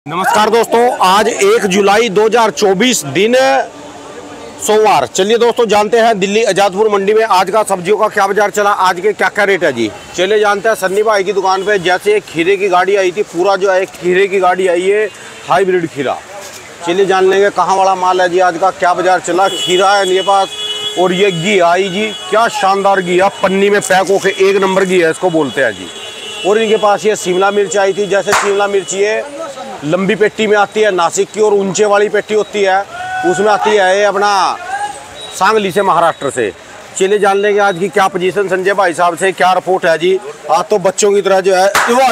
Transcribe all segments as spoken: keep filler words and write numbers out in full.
नमस्कार दोस्तों, आज एक जुलाई दो हज़ार चौबीस दिन सोमवार। चलिए दोस्तों, जानते हैं दिल्ली आजादपुर मंडी में आज का सब्जियों का क्या बाजार चला, आज के क्या क्या रेट है जी। चलिए जानते हैं सन्नी भाई की दुकान पे। जैसे एक खीरे की गाड़ी आई थी, पूरा जो है खीरे की गाड़ी आई है, हाईब्रिड खीरा। चलिए जान लेंगे कहाँ वाला माल है जी, आज का क्या बाजार चला। खीरा है इनके पास और ये घी आई जी, क्या शानदार घी है, पन्नी में पैक होके एक नंबर घी है, इसको बोलते हैं जी। और इनके पास ये शिमला मिर्च आई थी। जैसे शिमला मिर्च ये लंबी पेटी में आती है नासिक की, और ऊंचे वाली पेटी होती है उसमें आती है ये अपना सांगली से, महाराष्ट्र से। चलिए जान लेंगे आज की क्या पोजीशन संजय भाई साहब से, क्या रिपोर्ट है जी। आज तो बच्चों की तरह जो है,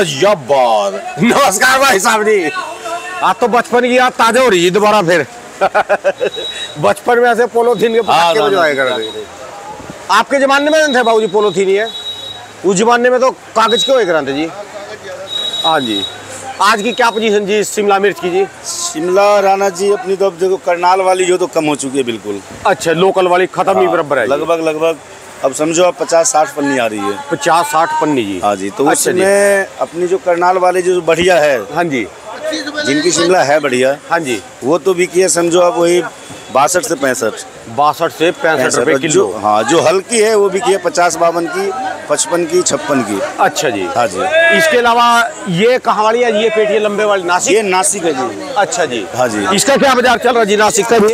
नमस्कार भाई साहब जी। आज तो बचपन की याद ताजा हो रही है दोबारा फिर। बचपन में ऐसे पोलोथीन के पटाखे बजवाए करते थे। आपके जमाने में थे बाबूजी पोलोथीन है, उस जमाने में तो कागज के हुए कराते जी। हाँ जी, आज की क्या पोजीशन जी शिमला मिर्च की जी। शिमला राणा जी अपनी तो अब देखो करनाल वाली जो तो कम हो चुकी है बिल्कुल। अच्छा, लोकल वाली खत्म ही बराबर है। लगभग लगभग अब समझो आप पचास साठ पन्नी आ रही है। पचास साठ पन्नी जी। हाँ जी, तो अच्छा उसमें अपनी जो करनाल वाली जो बढ़िया है, हाँ जी, जिनकी शिमला है बढ़िया, हाँ जी, वो तो बिकी है समझो आप वही बासठ से पैंसठ बासठ से पैंसठ रुपए किलो। हाँ, जो हल्की है वो बिकी है पचास बावन की, पचपन की, छप्पन की। अच्छा जी, हाँ जी। इसके अलावा ये कहाँ वाली है, ये पेटी लंबे वाली नासिक। ये नासिक है जी। अच्छा जी, हाँ जी। इसका क्या बाजार चल रहा है जी नासिक का भी?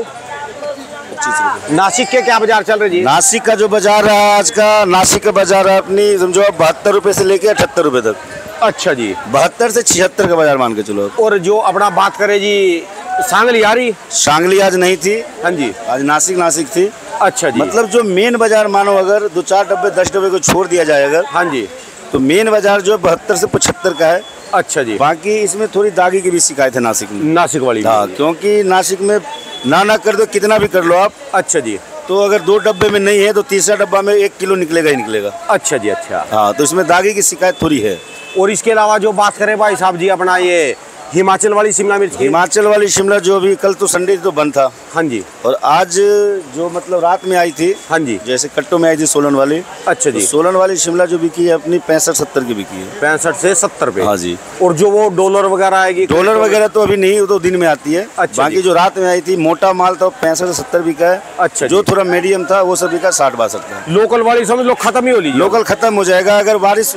नासिक के क्या बाजार चल रहे जी? नासिक का जो बाजार है आज का, नासिक का बाजार है अपनी समझो आप बहत्तर रुपए से लेके अठहत्तर रुपए तक। अच्छा जी, बहत्तर से छिहत्तर का बाजार मान के चलो। और जो अपना बात करें जी सांगली आ रही, सांगली आज नहीं थी। हाँ जी, आज नासिक नासिक थी। अच्छा जी, मतलब जो मेन बाजार मानो अगर दो चार डब्बे दस डब्बे को छोड़ दिया जाए अगर, हाँ जी, तो मेन बाजार जो है बहत्तर से पचहत्तर का है। अच्छा जी, बाकी इसमें थोड़ी दागी की भी शिकायत है नासिक में। नासिक वाली हाँ, क्योंकि नासिक में ना ना कर दो कितना भी कर लो आप। अच्छा जी, तो अगर दो डब्बे में नहीं है तो तीसरा डब्बा में एक किलो निकलेगा ही निकलेगा। अच्छा जी, अच्छा। हाँ, तो इसमें दागी की शिकायत थोड़ी है। और इसके अलावा जो बात करें भाई साहब जी अपना ये हिमाचल वाली शिमला मिर्च की। हिमाचल वाली शिमला जो भी कल तो संडे तो बंद था। हाँ जी, और आज जो मतलब रात में आई थी, हाँ जी, जैसे कट्टों में आई थी सोलन वाली। अच्छा जी, तो सोलन वाली शिमला जो बिकी है अपनी पैंसठ सत्तर की बिकी है। पैंसठ से सत्तर पे। हाँ जी। और जो वो डॉलर वगैरह आएगी, डॉलर वगैरह तो अभी नहीं, वो तो दिन में आती है। अच्छा, बाकी जो रात में आई थी मोटा माल तो पैंसठ से सत्तर बिका है। अच्छा, जो थोड़ा मीडियम था वो सब बिका साठ बासठ का। लोकल वाली समझ लो खत्म ही हो ली। लोकल खत्म हो जाएगा, अगर बारिश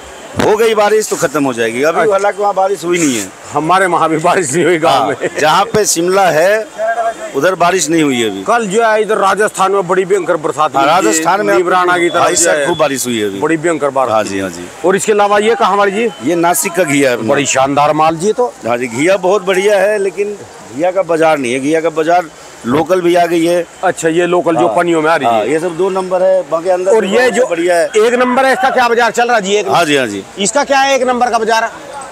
हो गई बारिश तो खत्म हो जाएगी। अभी हालांकि वहाँ बारिश हुई नहीं है। हमारे वहाँ भी बारिश नहीं हुई गाँव में। जहाँ पे शिमला है उधर बारिश नहीं हुई है अभी। कल जो है इधर राजस्थान में बड़ी भयंकर बरसात हुई। राजस्थान में राणा की तरफ खूब बारिश हुई है अभी, बड़ी भयंकर बारिश। हाँ जी, हाँ जी। और इसके अलावा ये कहाँ वाली जी? ये नासिक का घिया है, बड़ी शानदार माल जी। तो हाँ जी, घिया बहुत बढ़िया है, लेकिन घिया का बाजार नहीं है। घिया का बाजार लोकल भी आ गई है। अच्छा, ये लोकल जो पनियों में आ रही है, ये सब दो नंबर है। बाकी अंदर और ये जो बढ़िया है, एक नंबर है, इसका क्या बाजार चल रहा है जी? एक हाँ जी, हाँ जी। इसका क्या है एक नंबर का बाजार?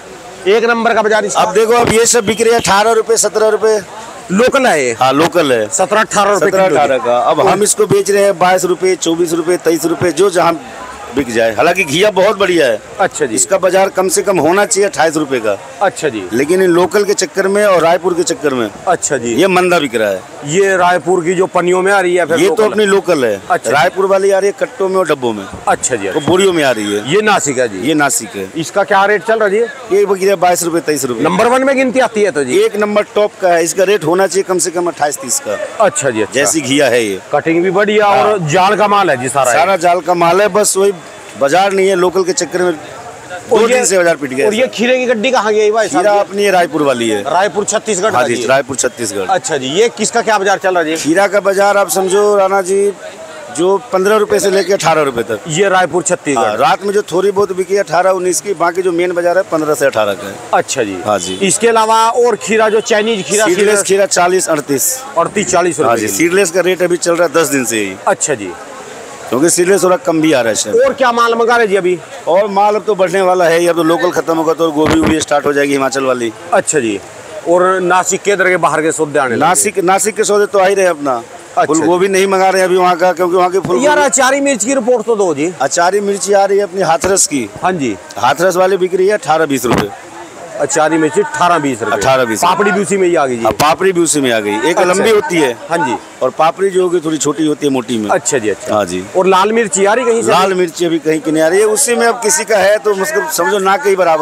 एक नंबर का बाजार अब देखो, अब ये सब बिक रही है अठारह रुपए सत्रह रुपए। लोकल है ये? हाँ, लोकल है। सत्रह अठारह रुपए अठारह का। अब हम इसको बेच रहे हैं बाईस रुपए, चौबीस रुपए, तेईस रुपए, जो जहाँ बिक जाए। हालांकि घिया बहुत बढ़िया है। अच्छा जी, इसका बाजार कम से कम होना चाहिए अट्ठाईस रुपए का। अच्छा जी, लेकिन इन लोकल के चक्कर में और रायपुर के चक्कर में, अच्छा जी, ये मंदा बिक रहा है। ये रायपुर की जो पनियों में आ रही है फिर ये तो अपनी लोकल है। अच्छा, रायपुर वाली आ रही है कट्टों में और डब्बों में। अच्छा जी, वो बोरियों में आ रही है। ये नासिक है जी? ये नासिक है। इसका क्या रेट चल रहा है जी? ये बकरिया बाईस रुपए तेईस रुपए। नंबर वन में गिनती आती है तो जी? एक नंबर टॉप का है, इसका रेट होना चाहिए कम से कम अट्ठाईस तीस का। अच्छा जी, अच्छा। जैसी घिया है ये, कटिंग भी बढ़िया और जाल का माल है जी सारा। सारा जाल का माल है, बस वही बाजार नहीं है। लोकल के चक्कर में दो दिन से बाजार पिट गया। और ये खीरे की गड्डी कहाँ गई भाई? खीरा अपनी रायपुर वाली है। रायपुर छत्तीसगढ़? हाँ जी, रायपुर छत्तीसगढ़। अच्छा जी, ये किसका क्या बाजार चल रहा है जी? खीरा का बाजार आप समझो राणा जी, जो पंद्रह रुपए से लेके अठारह रुपए तक। ये रायपुर छत्तीसगढ़। रात में जो थोड़ी बहुत बिकी है अठारह उन्नीस की, बाकी जो मेन बाजार है पंद्रह से अठारह का है। अच्छा जी, हाँ जी। इसके अलावा और खीरा जो चाइनीज खीरा? सीडलेस खीरा चालीस अड़तीस अड़तीस चालीस हाँ जी। सीडलेस का रेट अभी चल रहा है दस दिन से ही। अच्छा जी, क्योंकि सीडलेस थोड़ा कम भी आ रहा है। और क्या माल मंगा रहे जी अभी? और माल अब तो बढ़ने वाला है। अब तो लोकल खत्म होगा तो गोभी भी स्टार्ट हो जाएगी हिमाचल वाली। अच्छा जी, और नासिक के इधर के बाहर के सौदे आने? नासिक नासिक के सौदे तो आ ही रहे अपना। अच्छा, फूल गोभी नहीं मंगा रहे अभी वहाँ का, क्योंकि वहाँ की फूल यार अचारी मिर्च की रिपोर्ट तो दो जी। अचारी मिर्ची आ रही है अपनी हाथरस की। हाँ जी, हाथरस वाली बिक रही है अठारह बीस रुपए। अचारी मिर्ची अठारह बीस रुपए। अठारह बीस। पापड़ी भी उसी में ही आ गई जी। पापड़ी भी उसी में आ गई। एक अच्छा। लंबी होती है। हाँ जी। और पापड़ी जो होगी थोड़ी छोटी होती है मोटी में। अच्छा जी, अच्छा। हाँ जी। और लाल मिर्ची आ रही कहीं से? लाल मिर्ची अभी कहीं की नहीं आ रही है। उसी में अब किसी का है तो मुझको समझो ना कहीं बराबर है।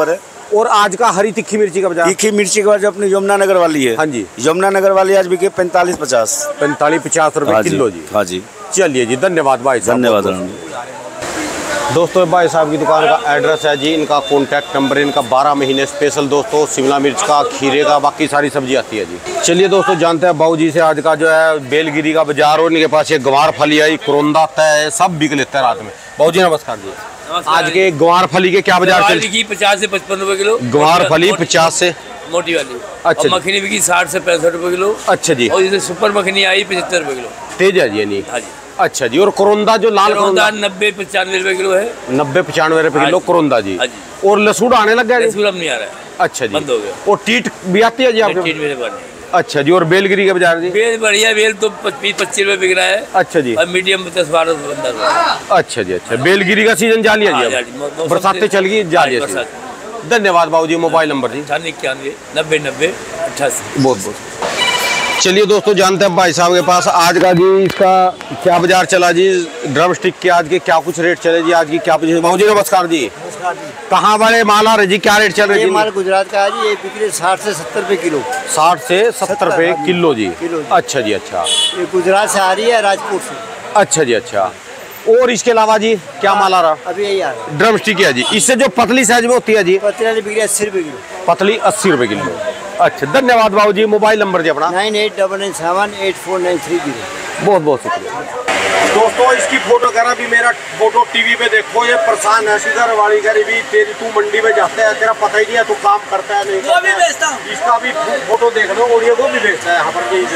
और आज का हरी तिखी मिर्ची का बाजार? तीखी मिर्ची का जो अपनी यमुना नगर वाली है, हाँ जी, यमुना नगर वाली आज बिके पैंतालीस पचास पैंतालीस पचास रुपए किलो जी। हाँ जी, चलिए जी, धन्यवाद भाई साहब। धन्यवाद। दोस्तों भाई साहब की दुकान का एड्रेस है जी, इनका कॉन्टैक्ट नंबर, इनका बारह महीने स्पेशल दोस्तों शिमला मिर्च का, खीरे का, बाकी सारी सब्जी आती है जी। चलिए दोस्तों जानते हैं बाबू जी से आज का जो है बेलगिरी का बाजार, और इनके पास ये गंवार फली आई, करोंदा है, सब बिक लेते हैं रात में। बाबू जी नमस्कार जी, आज के गंवार फली के क्या बाजार चल? पचास से पचपन रुपए किलो गंवार फली पचास से मोटी वाली। अच्छा, मखनी बिकी साठ से पैंसठ रुपए किलो। अच्छा जी। और जैसे सुपर मखनी आई पचहत्तर रुपए किलो। तेज है जी यानी? हाँ जी। अच्छा जी। और करोंदा जो लाल करोंदा नब्बे पचानवे रुपए किलो है। नब्बे पचानवे रुपए किलो करोंदा जी। और लसूण आने लग गया? लसूण अब नहीं आ रहा है। अच्छा जी, बंद हो गया। और टीट भी आती है जी आपके? टीट मेरे पास। अच्छा जी। और बेलगिरी के बाजार जी? बेल बढ़िया, बेल तो बीस पच्चीस रुपए बिक रहा है। अच्छा जी। और मीडियम दस बारह रुपए। अच्छा जी। अच्छा, बेलगिरी का सीजन जारी है जी, बरसातें चल गई, जारी है। धन्यवाद बाबू जी। मोबाइल नंबर जी? अठानवे इक्यानवे नब्बे नब्बे अट्ठासी। बहुत बहुत। चलिए दोस्तों जानते हैं भाई साहब के पास आज का जी इसका क्या बाजार चला जी, ड्रम स्टिक के आज के क्या कुछ रेट चले जी, आज की क्या पोजीशन? बाबू जी नमस्कार जी। नमस्कार जी। कहाँ वाले माल आ रहे जी, क्या रेट चल रहे ये जी? माल गुजरात का है जी, ये बिक्री साठ से सत्तर रुपए किलो। साठ से सत्तर रुपए किलो जी। किलो जी। अच्छा जी। अच्छा, ये गुजरात से आ रही है, राजपूत से। अच्छा जी। अच्छा, और इसके अलावा जी क्या माल आ रहा? अभी यही आ रहा है ड्रम स्टिक है जी। इससे जो पतली साइज में होती है जी? पतली वाली बिक्री अस्सी रुपए किलो। पतली अस्सी रुपए किलो। अच्छा, धन्यवाद बाबू जी। मोबाइल नंबर जी अपना? Nine eight double nine seven eight four nine three zero. बहुत बहुत शुक्रिया। दोस्तों इसकी फोटो करा भी, मेरा फोटो टीवी पे देखो, ये परेशान है सीधर वाली करी भी, तेरी तू मंडी में जाता है, तेरा पता ही नहीं है तू काम करता है नहीं करता है। इसका भी फोटो देख लो, और ये वो भी बेचता है यहाँ पर भी।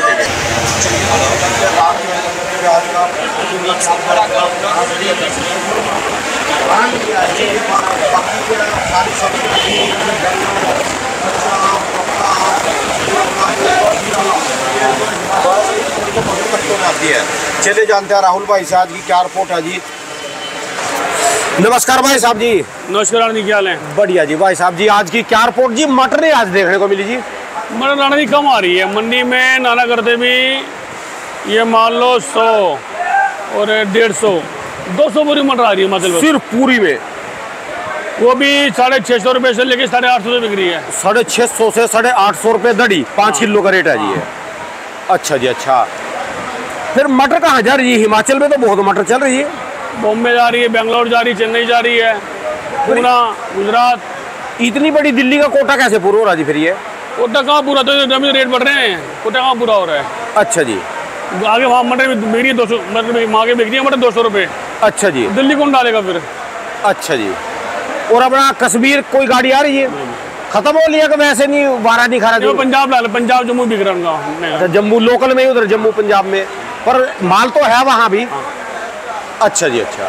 चले जानते हैं राहुल भाई से आज की क्या रिपोर्ट है जी। नमस्कार भाई साहब जी। नमस्कार जी, क्या हाल है? बढ़िया जी। भाई साहब जी आज की क्या रिपोर्ट जी? मटर आज देखने को मिली जी? मटर नाना जी कम आ रही है मंडी में, नाना करते भी ये मान लो सौ और डेढ़ सौ दो सौ पूरी मटर आ रही है मतलब सिर्फ पूरी में? वो भी साढ़े छः सौ रुपये से लेके साढ़े आठ सौ बिक रही है। साढ़े छः सौ से साढ़े आठ सौ रुपये दड़ी, पाँच किलो का रेट है जी ये। अच्छा जी। अच्छा, फिर मटर कहाँ जा रही है? हिमाचल में तो बहुत मटर चल रही है। बॉम्बे जा रही है, बेंगलोर जा रही है, चेन्नई जा रही है, पूना, गुजरात। इतनी बड़ी दिल्ली का कोटा कैसे पूरा हो रहा जी फिर ये? कोटा कहाँ पूरा, तो रेट बढ़ रहे हैं, कोटा कहाँ पूरा हो रहा है? अच्छा जी। आगे वहाँ मटर बिक रही है दो सौ, मतलब वहाँ के बिक रही है मटर दो सौ रुपये। अच्छा जी। दिल्ली कौन डालेगा फिर? अच्छा जी। और अपना कश्मीर कोई गाड़ी आ रही है? खत्म हो लिया कि वैसे नहीं, वारा नहीं खा रहा? पंजाब ला लो, पंजाब जम्मू बिक रहा है। अच्छा, जम्मू लोकल में ही उधर जम्मू पंजाब में, पर माल तो है वहाँ भी। अच्छा जी। अच्छा,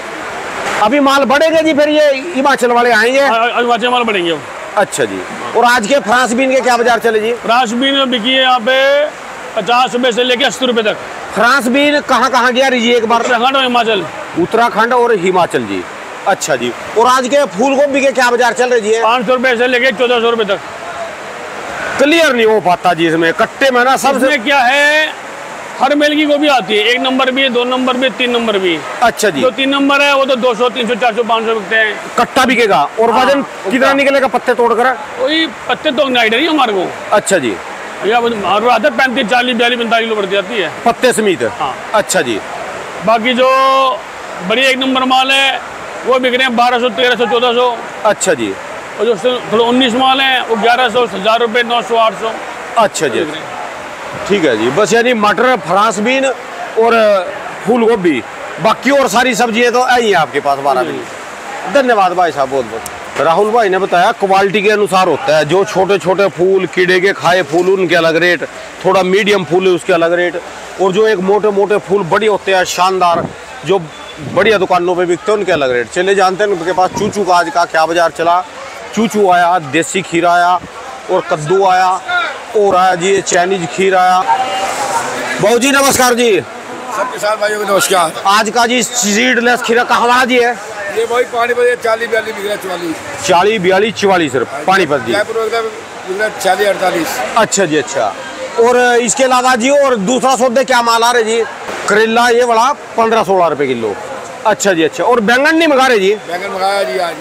अभी माल बढ़ेगा जी फिर ये हिमाचल वाले आएंगे? हिमाचल माल बढ़ेंगे। अच्छा जी। और आज के फ्रांस बीन के क्या बाजार चले जी? फ्रांस बीन बिकी है यहाँ पे पचास रुपए से लेके अस्सी रुपए तक। फ्रांस बीन कहाँ कहाँ गया रही एक बार? उत्तराखंड और हिमाचल। उत्तराखंड और हिमाचल जी। अच्छा जी। और आज के फूल गोभी के क्या बाजार चल रही है? पाँच सौ रुपए से लेके चौदह सौ रुपए तक। क्लियर नहीं हो पाता जी इसमें, कट्टे में ना सबसे क्या है, हर मेल की गोभी आती है, एक नंबर भी, दो नंबर भी, तीन नंबर भी। अच्छा जी। जो तीन नंबर है वो तो दो सौ तीन सौ चार सौ पाँच सौ बिकते हैं। कट्टा बिकेगा। और वजन कितना निकलेगा पत्ते तोड़कर? वही पत्ते तो आइडिया नहीं हमारे को। अच्छा जी। आता पैंतीस चालीस बयालीस पैंतालीस किलो बढ़ती जाती है पत्ते समेत। हाँ। अच्छा जी। बाकी जो बड़ी एक नंबर माल है वो बिक रहे हैं बारह सौ तेरह सौ चौदह सौ। अच्छा जी। और जो थोड़ा उन्नीस माल है वो ग्यारह सौ हजार रुपये नौ सौ आठ सौ। अच्छा जी। ठीक है जी। बस यानी मटर, फ्रांस बीन और फूल गोभी, बाकी और सारी सब्जियां तो आई है आपके पास बारह दिन। धन्यवाद भाई साहब, बहुत बहुत। राहुल भाई ने बताया क्वालिटी के अनुसार होता है, जो छोटे छोटे फूल कीड़े के खाए फूल उनके अलग रेट, थोड़ा मीडियम फूल है उसके अलग रेट, और जो एक मोटे मोटे फूल बड़े होते हैं शानदार जो बढ़िया दुकानों पे बिकते हैं उनके अलग रेट। चले जानते हैं उनके पास चूचू का आज का क्या बाजार चला। चूचू आया, देसी खीरा आया, और कद्दू आया, और आया जी चाइनीज खीर आया। बाबू जी नमस्कार जी। सब किसान भाइयों को नमस्कार। आज का जी सीडलेस खीरा कहाँ जी है? ये वही पानीपत चालीस बयालीस बिक रहा है, चवालीस चालीस बयालीस चवालीस रुपये पानीपत जी। चालीस अड़तालीस। अच्छा जी। अच्छा, और इसके अलावा जी और दूसरा सौदे क्या माल आ रहे जी? करेला ये बड़ा पंद्रह सोलह रुपये किलो। अच्छा जी अच्छा। और बैंगन नहीं मंगा रहे जी? बैंगन मंगाया जी आज।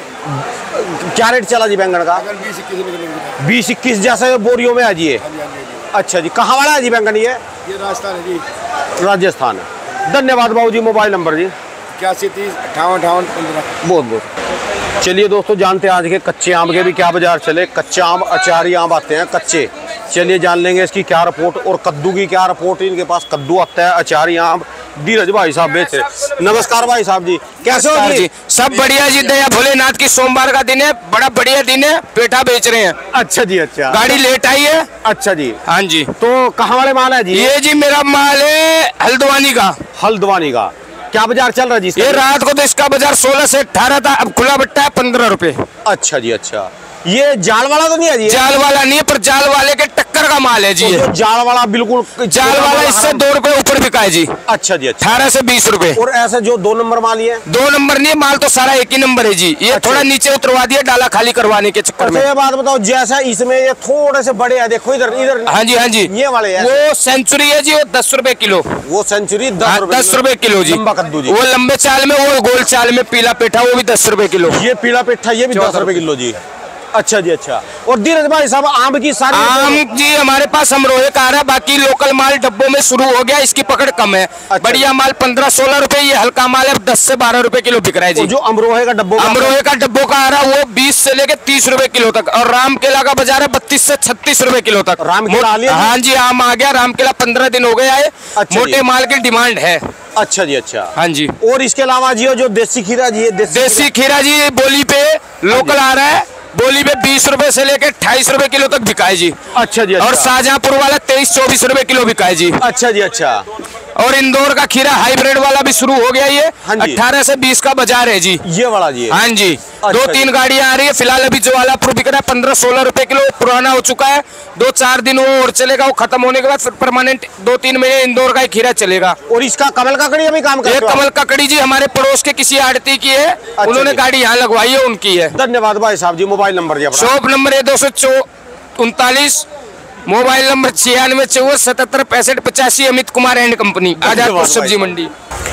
क्या रेट चला जी बैंगन का? बैंगन बीस इक्कीस रुपए किलो। बीस इक्कीस जैसे बोरियों में है जी ये? हाँ जी हाँ जी। अच्छा जी। कहाँ वाला है जी बैंगन ये? ये राजस्थान है जी। राजस्थान है। धन्यवाद बाबू जी। मोबाइल नंबर जी? इक्यासी तीस अट्ठावन अट्ठावन पंद्रह। बहुत बहुत। चलिए दोस्तों जानते हैं आज के कच्चे आम के भी क्या बाजार चले। कच्चा आम अचारी आम आते हैं कच्चे, चलिए जान लेंगे इसकी क्या रिपोर्ट। और कद्दू की क्या रिपोर्ट? इनके पास कद्दू आता है, अचारी आम धीरज भाई साहब बेच रहे। नमस्कार भाई साहब जी, कैसे हो जी? सब बढ़िया जी, दया भोलेनाथ की। सोमवार का दिन है, बड़ा बढ़िया दिन है, पेठा बेच रहे हैं। अच्छा जी अच्छा। गाड़ी लेट आई है। अच्छा जी। हाँ जी। तो कहाँ वाले माल है जी? ये जी मेरा माल है हल्द्वानी का। हल्द्वानी का क्या बाजार चल रहा है जी? ये रात को तो इसका बाजार सोलह से अठारह था, अब खुला बट्टा है पंद्रह रुपए। अच्छा जी अच्छा। ये जाल वाला तो नहीं है जी? जाल वाला नहीं है, पर जाल वाले के टक्कर का माल है जी। तो जाल वाला बिल्कुल जाल वाला इससे दो रुपए ऊपर बिका है जी। अच्छा जी अच्छा। अठारह से बीस रुपए। और ऐसे जो दो नंबर माल ये? दो नंबर नहीं है, माल तो सारा एक ही नंबर है जी। ये अच्छा। थोड़ा नीचे उतरवा दिया डाला खाली करवाने के चक्कर में। अच्छा ये बात बताओ, जैसा इसमें ये थोड़े से बड़े हैं, देखो इधर इधर। हाँ जी हाँ जी। ये वाले हैं? वो सेंचुरी है जी, वो दस रुपए किलो। वो सेंचुरी दस रुपए दस रुपए किलो जी। लंबा कद्दू जी। वो लंबे चाल में, वो गोल चाल में पीला पेठा, वो भी दस रुपए किलो। ये पीला पेठा ये भी दस रुपए किलो जी। अच्छा जी अच्छा। और धीरज भाई साहब आम की सारी आम जी हमारे पास अमरोहे का आ रहा है, बाकी लोकल माल डब्बों में शुरू हो गया, इसकी पकड़ कम है। अच्छा। बढ़िया माल पंद्रह सोलह रुपए, ये हल्का माल है दस से बारह रुपए किलो बिक रहा है जी। जो अमरोहे का डब्बो अमरोहे का डब्बों का आ रहा है वो बीस से लेके तीस रुपए किलो तक, और रामकेला का बाजार है बत्तीस से छत्तीस रुपए किलो तक। रामकेला आ लिया? हाँ जी आम आ गया रामकेला, पंद्रह दिन हो गया है। अच्छा मोटे माल की डिमांड है। अच्छा जी अच्छा। हाँ जी। और इसके अलावा जी जो देसी खीरा जी, देसी खीरा जी बोली पे लोकल आ रहा है, बोली पे बीस रुपए से लेके अट्ठाईस रुपए किलो तक बिकाए जी। अच्छा जी अच्छा। और शाहजहांपुर वाला तेईस चौबीस रुपए किलो बिकाए जी। अच्छा जी अच्छा। और इंदौर का खीरा हाइब्रिड वाला भी शुरू हो गया, ये हाँ जी। अठारह से बीस का बाजार है जी। ये वाला जी? हाँ जी। अच्छा दो जी। तीन गाड़ियां आ रही है फिलहाल, अभी जो वाला प्रो बिक रहा है पंद्रह सोलह रुपए किलो, पुराना हो चुका है। दो चार दिन वो और चलेगा, वो खत्म होने के बाद फिर परमानेंट दो तीन महीने इंदौर का ही खीरा चलेगा। और इसका कमल ककड़ी अभी काम ये करते हो? कमल ककड़ी जी हमारे पड़ोस के किसी आड़ती की है, उन्होंने जी। गाड़ी यहाँ लगवाई है, उनकी है। धन्यवाद भाई साहब जी। मोबाइल नंबर जी अपना? शॉप नंबर है दो सौ चौ उनतालीस, मोबाइल नंबर छियानवे चौवन सतहत्तर पैंसठ पचासी, अमित कुमार एंड कंपनी, आजादपुर सब्जी मंडी।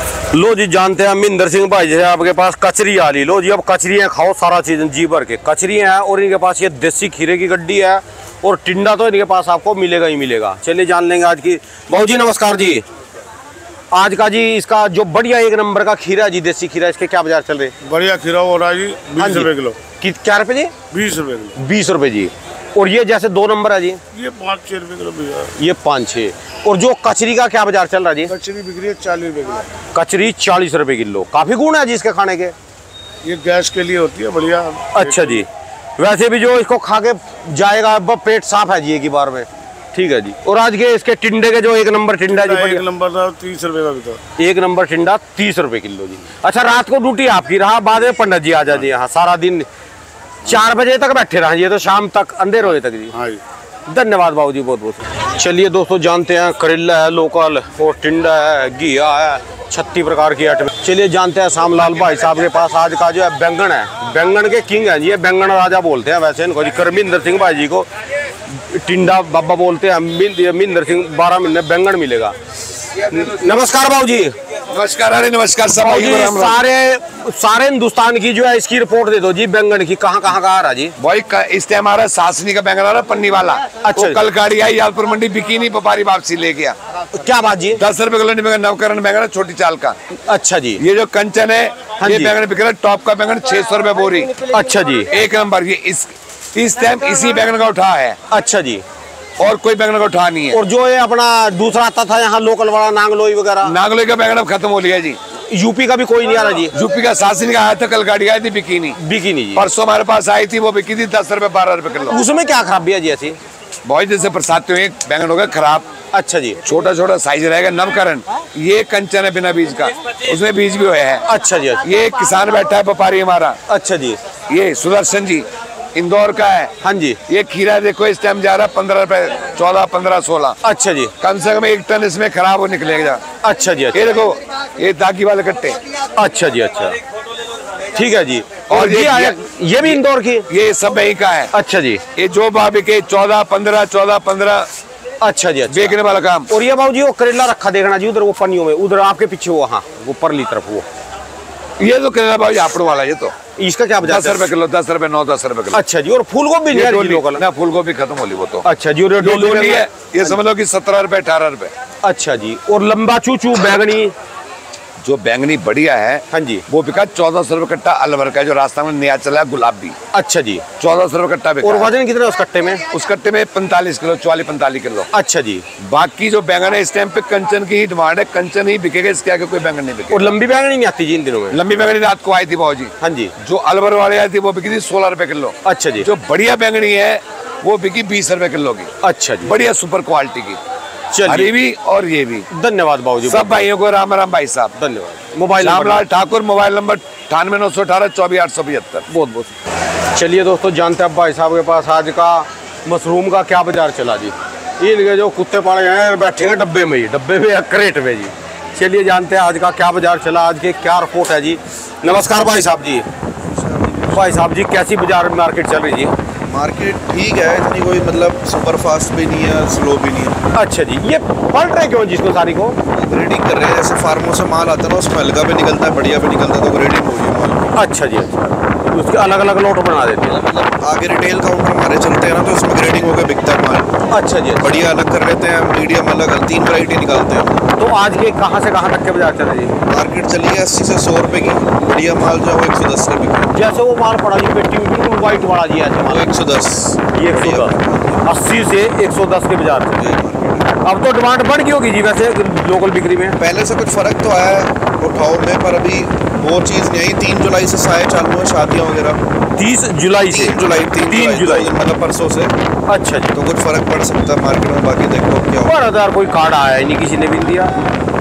लो जी जानते हैं मिंदर सिंह भाई जी आपके पास कचरी आ ली। लो जी अब कचरियाँ खाओ सारा चीज जी भर के कचरियाँ हैं। और इनके पास ये देसी खीरे की गड्डी है, और टिंडा तो इनके पास आपको मिलेगा ही मिलेगा। चलिए जान लेंगे आज की। बाबू जी नमस्कार जी। आज का जी इसका जो बढ़िया एक नंबर का खीरा जी, देसी खीरा, इसके क्या बाजार चल रहे? बढ़िया खीरा हो रहा है जी, हाँ बीस जी। रुपए किलो। कि क्या रुपए जी? बीस रुपए किलो। बीस रुपए जी। और ये जैसे दो नंबर है जी? ये पाँच छह रुपए किलो बिक रहा है। ये पाँच छः। और जो कचरी का क्या बाजार चल रहा है जी? कचरी बिक रही है चालीस रुपए किलो। कचरी चालीस रुपए किलो। काफी गुण है जी इसके खाने के? ये गैस के लिए होती है बढ़िया। अच्छा जी। वैसे भी जो इसको खा के जाएगा अब पेट साफ है जी एक ही बार में। ठीक है जी। और आज के इसके टिंडे के जो एक नंबर टिंडा जी, एक नंबर था तीस रुपए का बिका। एक नंबर टिंडा तीस रुपए किलो जी। अच्छा रात को ड्यूटी आपकी रहा, बाद में पंडित जी आ जाते यहाँ, सारा दिन चार बजे तक बैठे रहे, ये तो शाम तक अंधेर होने तक जी। हाँ जी। धन्यवाद बाबू जी बहुत बहुत। चलिए दोस्तों जानते हैं करेला है लोकल, और टिंडा है, घिया है, छत्तीस प्रकार की आइटम। चलिए जानते हैं शामलाल भाई साहब के पास आज का जो है बैंगन है, बैंगन के किंग है जी, ये बैंगन राजा बोलते हैं वैसे इनको जी। करमिंदर सिंह भाई जी को टिंडा बाबा बोलते हैं, मिंदर सिंह बारह महीने बैंगन मिलेगा। नमस्कार बाबू जी। नमस्कार। अरे नमस्कार सब बाबू जी, सारे सारे हिंदुस्तान की जो है इसकी रिपोर्ट दे दो जी बैंगन की, कहाँ कहाँ का आ रहा जी? भाई इस टाइम हमारा सासनी का बैंगन आ रहा पन्नी वाला। अच्छा। वो कल गाड़ी आई यादपुर मंडी, बिकी नहीं, व्यापारी वापसी ले गया। क्या बात जी? दस रुपए किलो बैंगन, नवकरण बैंगन छोटी चाल का। अच्छा जी। ये जो कंचन है, हाँ ये जी। बैंगन बिक रहा है टॉप का बैंगन छह सौ रुपए बोरी। अच्छा जी। एक नंबर। ये इस इस टाइम इसी बैंगन का उठा है, अच्छा जी। और कोई बैंगन का उठा नहीं है। और जो ये अपना दूसरा आता था यहाँ लोकल वाला नांगलोई वगैरह, नागलोई का बैंगन अब खत्म हो लिया जी। यूपी का भी कोई नहीं आ रहा जी? यूपी का सासिन का आया था, कल गाड़ी आई थी, बिकी नहीं। बिकी नहीं जी। परसों हमारे पास आई थी, वो बिकी थी दस रुपए बारह रुपए किलो। उसमें क्या खराबी है जी ऐसी? बहुत जैसे बरसाते हुए बैंगन हो गया खराब। अच्छा जी। छोटा छोटा साइज रहेगा, नवकरण। ये कंचन है बिना बीज का, उसमें बीज भी हुए है। अच्छा जी। अच्छा। ये किसान बैठा है व्यापारी हमारा। अच्छा जी। ये सुदर्शन जी इंदौर का है। हाँ जी। ये खीरा देखो इस टाइम जा रहा है पंद्रह रुपए, चौदह पंद्रह सोलह। अच्छा जी। कम से कम एक टन इसमें खराब हो निकलेगा। अच्छा जी। अच्छा। ये देखो ये दागी वाले कट्टे। अच्छा जी। अच्छा ठीक है जी। और और ये ये- आया, ये भी इंदौर की? ये सब यही का है। अच्छा जी। ये जो भाभी के चौदह पंद्रह चौदह पंद्रह अच्छा जी। अच्छा। बेचने वाला काम। और ये बाबू जी वो करेला रखा देखना जी उधर, वो पन्नियों में उधर आपके पीछे, वो हाँ वो परली तरफ वो ये तो करेला भाई आपड़ो वाला ये तो इसका क्या बाजार दस रुपए किलो, दस रुपए नौ दस रुपए किलो। अच्छा जी, और फूल गोभी नहीं है जी लोकल? ना फूल गोभी खत्म होली वो तो। अच्छा जी, और ये डोली डोली है ये समझ लो कि सत्रह रुपए अठारह रुपए। अच्छा जी, और लंबा चूचू बैंगनी जो बैंगनी बढ़िया है हाँ जी वो बिका चौदह सौ रुपए कट्टा अलवर का, जो रास्ता में नया चला है गुलाबी। अच्छा जी, चौदह सौ रुपए कट्टा बिका। और वजन कितना है उस कट्टे में? उस कट्टे में पैंतालीस किलो, चौवालीस पैंतालीस किलो। अच्छा जी, बाकी जो बैंगन है इस टाइम पे कंचन की ही डिमांड है, कंचन ही बिकेगा, इसके आगे कोई बैंगन नहीं बिकेगा। और लंबी बैंगनी नहीं आती जी इन दिनों में? लंबी बैंगनी रात को आई थी भाजी। हाँ जी, जो अलवर वाले आई थी वो बिकी थी सोलह रुपए किलो। अच्छा जी, जो बढ़िया बैंगनी है वो बिकी बीस रुपए किलो की। अच्छा जी, बढ़िया सुपर क्वालिटी की, हरी चलिए भी और ये भी। धन्यवाद बाबू जी, सब भाइयों को राम राम भाई साहब। धन्यवाद। Mobile Ramlal Thakur, mobile number अठानवे नौ सौ अठारह चौबीस आठ सौ पचहत्तर। बहुत बहुत। चलिए दोस्तों, जानते हैं भाई साहब के पास आज का मशरूम का क्या बाजार चला जी। इनके जो कुत्ते पाले हैं बैठे हैं डब्बे में ही, डब्बे में या क्रेट में जी। चलिए जानते हैं आज का क्या बाजार चला, आज के क्या रिपोर्ट है जी। नमस्कार भाई साहब जी। भाई साहब जी, कैसी बाजार मार्केट चल रही जी? मार्केट ठीक है, इतनी कोई मतलब सुपर फास्ट भी नहीं है, स्लो भी नहीं है। अच्छा जी, ये पलट रहे क्यों जिसको सारी को? ग्रेडिंग कर रहे हैं, जैसे फार्मों से माल आता है ना, उसमें हल्का भी निकलता है, बढ़िया भी निकलता है, तो ग्रेडिंग हो रही है माल। अच्छा जी, अच्छा, उसके अलग अलग लोट बना देते हैं। मतलब आगे रिटेल काउंटर हमारे चलते हैं ना, तो उसमें ग्रेडिंग होकर बिकता है माल। अच्छा जी, अच्छा। बढ़िया अलग कर लेते हैं, मीडियम अलग, तीन वैरायटी निकालते हैं। तो आज के कहाँ से कहाँ तक के बाजार चल रही है? मार्केट चली है अस्सी से सौ रुपए की, बढ़िया माल जो है वो एक सौ दस रुपए की। जैसे वो माल पड़ा जी पेटी में बिल्कुल वाइट वाला जी, ऐसे वो माल एक सौ दस, ये एक सौ दस, अस्सी से एक सौ दस के बाजार से। अब तो डिमांड बढ़ गई होगी जी वैसे लोकल बिक्री में? पहले से कुछ फर्क तो आया है उठाओ में, पर अभी वो चीज़ नहीं आई। तीन जुलाई से साए चालू है, शादियाँ वगैरह। तीस जुलाई से? तीन जुलाई तीन तीन जुलाई मतलब परसों से। अच्छा जी, तो कुछ फर्क पड़ सकता है मार्केट में, बाकी देखो क्या होगा। पर हजार कोई कार्ड आया ही नहीं, किसी ने भी नहीं दिया।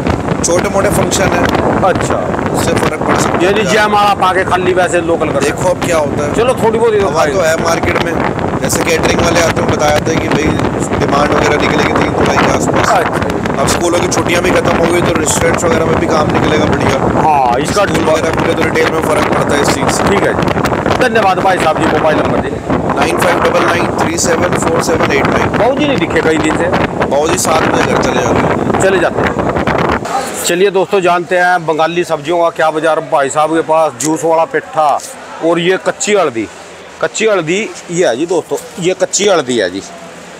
छोटे मोटे फंक्शन है, अच्छा, उससे फर्क पड़ सकता यानी है। जयमाला पाके खाली वैसे लोकल कर देखो अब क्या होता है। चलो थोड़ी बहुत हवा तो है मार्केट में, जैसे कैटरिंग वाले आते हैं बताया था कि भाई डिमांड वगैरह निकलेगी तीन जुलाई के आसपास। अब स्कूलों की छुट्टियां भी खत्म हो गई तो रेस्टोरेंट्स वगैरह में भी काम निकलेगा बढ़िया। हाँ, इसका स्कूल वगैरह खुले तो रिटेल में फर्क पड़ता है इस चीज़ से। ठीक है जी, धन्यवाद भाई साहब जी। मोबाइल नंबर जी? Nine five double nine three seven four seven eight nine. बाबू जी नहीं दिखे कई दिन से? बाबू जी सात बजे घर चले जाते हैं। चले जाते हैं। चलिए दोस्तों, जानते हैं बंगाली सब्जियों का क्या बाजार। भाई साहब के पास जूस वाला पेठा और ये कच्ची हल्दी, कच्ची हल्दी ये है जी दोस्तों, ये कच्ची हल्दी है जी।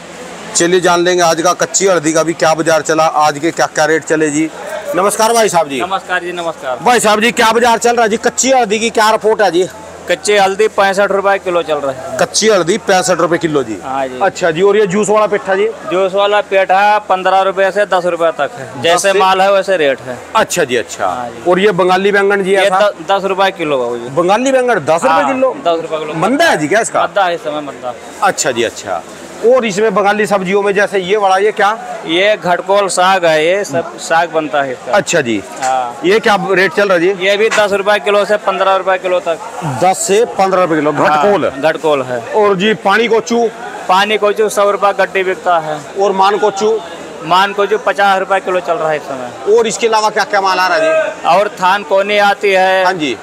चलिए जान लेंगे आज का कच्ची हल्दी का भी क्या बाजार चला, आज के क्या क्या रेट चले जी। नमस्कार भाई साहब जी। नमस्कार जी, नमस्कार भाई साहब जी, क्या बाजार चल रहा है जी? कच्ची हल्दी की क्या रिपोर्ट है जी? कच्चे हल्दी पैंसठ रुपए किलो चल रहा है। कच्ची हल्दी पैंसठ रुपए किलो जी। हाँ जी। अच्छा जी, और ये जूस वाला पेठा जी? जूस वाला पेठा पंद्रह रुपए से दस रुपए तक है, जैसे से... माल है वैसे रेट है। अच्छा जी, अच्छा। हाँ जी। और ये बंगाली बैंगन जी? ये द, दस रुपए किलो बाबू जी। बंगाली बैंगन दस रुपए किलो? दस रुपए किलो। मंदा है जी क्या इसका? मंदा है इस समय, मंदा। अच्छा जी, अच्छा। और इसमें बंगाली सब्जियों में जैसे ये वाला, ये क्या? ये घटकोल साग है, ये सब साग बनता है इसका। अच्छा जी, हाँ। ये क्या रेट चल रहा है जी? ये भी दस रुपए किलो से पंद्रह रुपए किलो तक। दस से पंद्रह रुपए किलो घटकोल? हाँ, घटकोल है। और जी पानी कोचू? पानी कोचू सौ रुपए गड्डी बिकता है। और मान कोचू? मान कोचू पचास रुपए किलो चल रहा है इस समय। और इसके अलावा क्या क्या माल आ रहा है जी? और थान कोनी आती है। हाँ जी।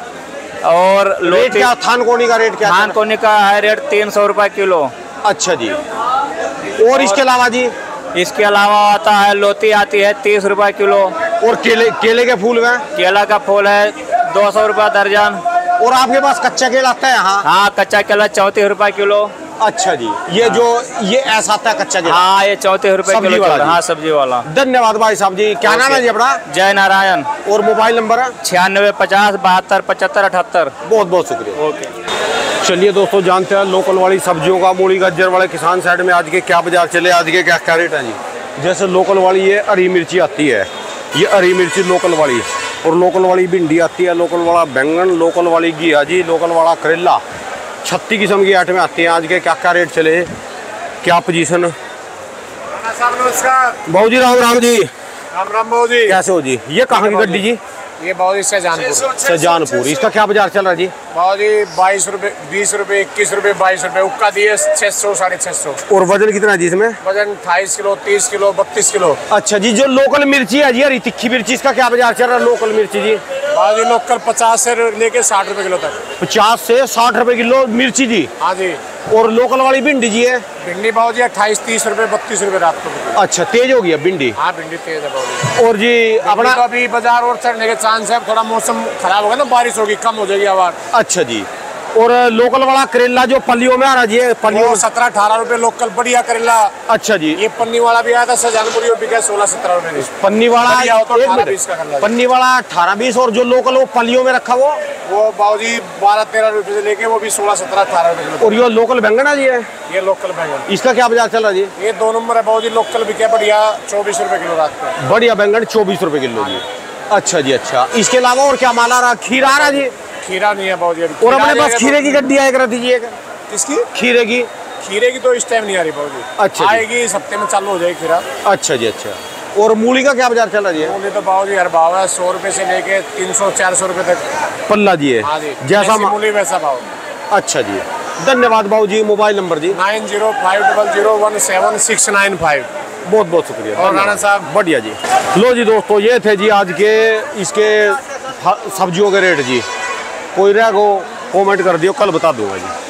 और रेट क्या थान कोनी का रेट क्या? थान कोनी का है रेट तीन सौ रुपए किलो। अच्छा जी। और इसके अलावा जी? इसके अलावा आता है लोती आती है तीस रुपए किलो। और केले, केले के फूल में? केला का फूल है दो सौ रुपए दर्जन। और आपके पास कच्चा केला आता है यहाँ? हाँ, कच्चा केला चौंतीस रुपए किलो। अच्छा जी, ये जो ये ऐसा आता है कच्चा केला? हाँ, ये चौंतीस रुपए किलो वाला। हाँ, सब्जी वाला। धन्यवाद भाई साहब जी। क्या नाम है जी अपना? जय नारायण। और मोबाइल नंबर है? छियानवे पचास बहत्तर पचहत्तर अठहत्तर। बहुत बहुत शुक्रिया। ओके। चलिए दोस्तों, जानते हैं लोकल वाली सब्जियों का, मूली गाजर वाले किसान साइड में आज के क्या बाजार चले, आज के क्या क्या रेट है जी। जैसे लोकल वाली ये हरी मिर्ची आती है, ये हरी मिर्ची लोकल वाली, और लोकल वाली भिंडी आती है, लोकल वाला बैंगन, लोकल वाली घिया जी, लोकल वाला करेला, छत्तीस किस्म की आइटमें आती हैं। आज के क्या क्या रेट चले, क्या पोजीशन? नमस्कार भाऊ जी, राम राम जी। राम राम भाऊ जी। कैसे हो जी? ये कहाँ की गड्डी जी? ये भाऊ जी शाहजहानपुर। शाहजहानपुर। इसका क्या बाजार चल रहा है जी? भाऊ जी बाईस रुपए, बीस रुपए, इक्कीस रुपए, बाईस रुपए। उक्का दिए छह सौ साढ़े छह सौ। और वजन कितना है जी इसमें? वजन अट्ठाईस किलो, तीस किलो, बत्तीस किलो। अच्छा जी, जो लोकल मिर्ची है जी, हरी तिखी मिर्ची, इसका क्या बाजार चल रहा है लोकल मिर्ची जी? भाजी लोकल पचास से लेके साठ रुपए किलो तक। पचास से साठ रुपए किलो मिर्ची जी। हाँ जी। और लोकल वाली भिंडी जी है? भिंडी भाव जी अट्ठाईस तीस रुपए बत्तीस रुपए रात को। अच्छा, तेज हो गया भिंडी? हाँ भिंडी तेज है भाव। और जी अपना तो अभी बाजार और चढ़ने के चांस है, थोड़ा मौसम खराब होगा ना, बारिश होगी, कम हो जाएगी आवाज। अच्छा जी। और लोकल वाला करेला जो पल्लियों में आ रहा जी, पल्लियों सत्रह अठारह रुपए लोकल बढ़िया करेला। अच्छा जी। ये पन्नी वाला भी आया था सजानपुरी, वो बिका सोलह सत्रह रुपए। पन्नी वाला तो एक मिनट, पन्नी वाला अठारह बीस, और जो लोकल वो पल्लियों में रखा वो वो बाबूजी बारह तेरह रुपए से लेके वो भी सोलह सत्रह अठारह रुपए। और ये लोकल बैंगन है जी है? ये लोकल बैंगन। इसका क्या बाजार चल रहा जी? ये दो नंबर है बाबूजी, लोकल बिका बढ़िया चौबीस रुपए किलो रात को। बढ़िया बैंगन चौबीस रुपए किलो जी। अच्छा जी। अच्छा, इसके अलावा और क्या माल आ रहा? खीरा आ रहा जी? खीरा नहीं है बाबूजी। और अपने पास खीरे की गड्डी आया कर दीजिएगा। किसकी? खीरे की। खीरे की तो इस टाइम नहीं आ रही बाबूजी। अच्छा, आएगी इस हफ्ते में चालू हो जाएगी खीरा। अच्छा जी। अच्छा, और मूली का क्या बाजार चल रहा है? मूली तो बाबूजी हर भाव है, सौ रुपए से लेके तीन सौ चार सौ रुपए तक पल्ला जी है? हाँ जी, जैसा मूली वैसा भाव। अच्छा जी, धन्यवाद बाबू जी। मोबाइल नंबर जी? Nine zero five double zero one seven six nine five. बहुत बहुत शुक्रिया। और राणा साहब बढ़िया जी। लो जी दोस्तों, ये थे जी आज के इसके सब्जियों के रेट जी। कोई रह गो कमेंट कर दियो, कल बता दूंगा जी।